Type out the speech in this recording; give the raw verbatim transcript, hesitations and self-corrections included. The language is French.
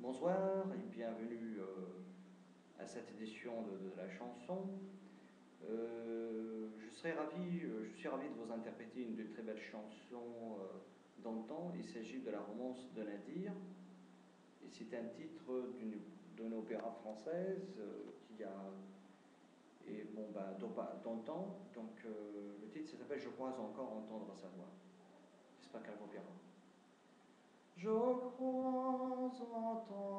Bonsoir et bienvenue euh, à cette édition de, de la chanson. Euh, je, serais ravi, euh, je suis ravi de vous interpréter une de très belles chansons euh, d'antan. Il s'agit de la romance de Nadir. Et c'est un titre d'une opéra française euh, qui a et bon bah d'antan. Donc euh, le titre s'appelle Je crois encore entendre sa voix. J'espère qu'elle vous plaira. Je crois entendre